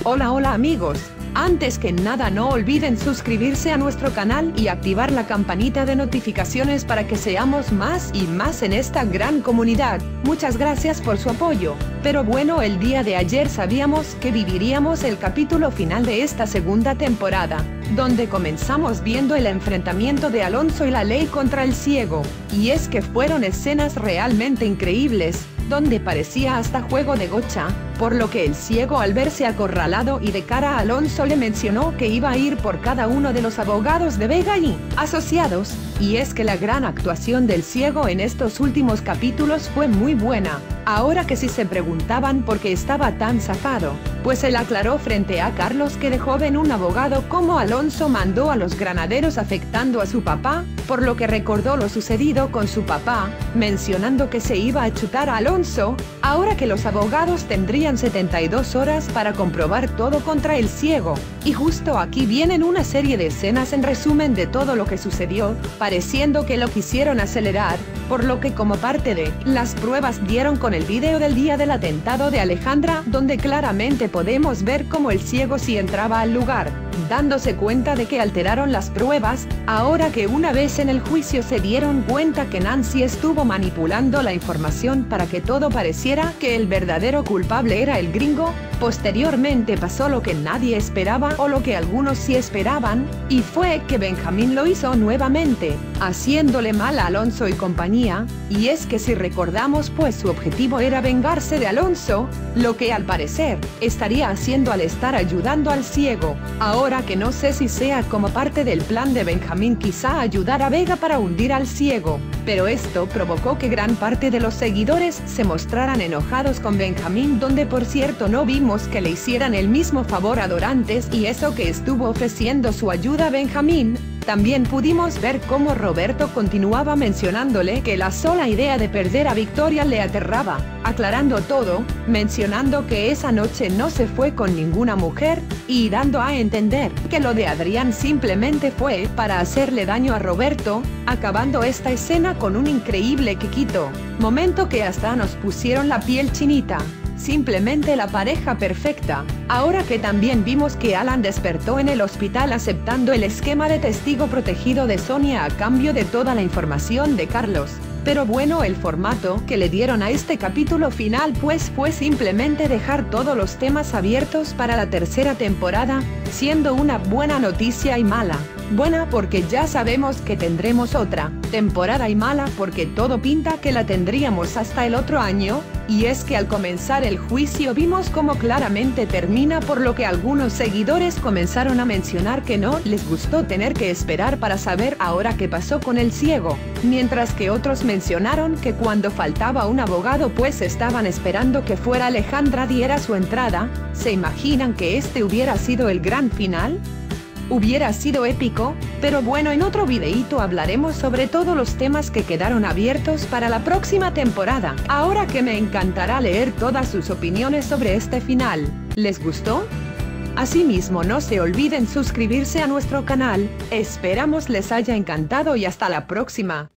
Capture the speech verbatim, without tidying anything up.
Hola hola amigos, antes que nada no olviden suscribirse a nuestro canal y activar la campanita de notificaciones para que seamos más y más en esta gran comunidad. Muchas gracias por su apoyo. Pero bueno, el día de ayer sabíamos que viviríamos el capítulo final de esta segunda temporada, donde comenzamos viendo el enfrentamiento de Alonso y la ley contra el ciego, y es que fueron escenas realmente increíbles, donde parecía hasta juego de gocha, por lo que el ciego, al verse acorralado y de cara a Alonso, le mencionó que iba a ir por cada uno de los abogados de Vega y asociados, y es que la gran actuación del ciego en estos últimos capítulos fue muy buena. Ahora que si se preguntaban por qué estaba tan zafado, pues él aclaró frente a Carlos que de joven un abogado como Alonso mandó a los granaderos afectando a su papá, por lo que recordó lo sucedido con su papá, mencionando que se iba a chutar a Alonso, ahora que los abogados tendrían setenta y dos horas para comprobar todo contra el ciego. Y justo aquí vienen una serie de escenas en resumen de todo lo que sucedió, pareciendo que lo quisieron acelerar, por lo que como parte de las pruebas dieron con el video del día del atentado de Alejandra, donde claramente podemos ver cómo el ciego sí entraba al lugar, dándose cuenta de que alteraron las pruebas, ahora que una vez en el juicio se dieron cuenta que Nancy estuvo manipulando la información para que todo pareciera que el verdadero culpable era el gringo. Posteriormente pasó lo que nadie esperaba o lo que algunos sí esperaban, y fue que Benjamín lo hizo nuevamente, haciéndole mal a Alonso y compañía, y es que si recordamos, pues su objetivo era vengarse de Alonso, lo que al parecer estaría haciendo al estar ayudando al ciego. Ahora que no sé si sea como parte del plan de Benjamín quizá ayudar a Vega para hundir al ciego, pero esto provocó que gran parte de los seguidores se mostraran enojados con Benjamín, donde por cierto no vimos que le hicieran el mismo favor a Dorantes, y eso que estuvo ofreciendo su ayuda a Benjamín. También pudimos ver cómo Roberto continuaba mencionándole que la sola idea de perder a Victoria le aterraba, aclarando todo, mencionando que esa noche no se fue con ninguna mujer, y dando a entender que lo de Adrián simplemente fue para hacerle daño a Roberto, acabando esta escena con un increíble quequito, momento que hasta nos pusieron la piel chinita. Simplemente la pareja perfecta. Ahora que también vimos que Alan despertó en el hospital aceptando el esquema de testigo protegido de Sonia a cambio de toda la información de Carlos. Pero bueno, el formato que le dieron a este capítulo final pues fue simplemente dejar todos los temas abiertos para la tercera temporada, siendo una buena noticia y mala. Buena porque ya sabemos que tendremos otra temporada, y mala porque todo pinta que la tendríamos hasta el otro año, y es que al comenzar el juicio vimos cómo claramente termina, por lo que algunos seguidores comenzaron a mencionar que no les gustó tener que esperar para saber ahora qué pasó con el ciego, mientras que otros mencionaron que cuando faltaba un abogado pues estaban esperando que fuera Alejandra diera su entrada. ¿Se imaginan que este hubiera sido el gran final? Hubiera sido épico, pero bueno, en otro videíto hablaremos sobre todos los temas que quedaron abiertos para la próxima temporada. Ahora que me encantará leer todas sus opiniones sobre este final. ¿Les gustó? Asimismo, no se olviden suscribirse a nuestro canal. Esperamos les haya encantado y hasta la próxima.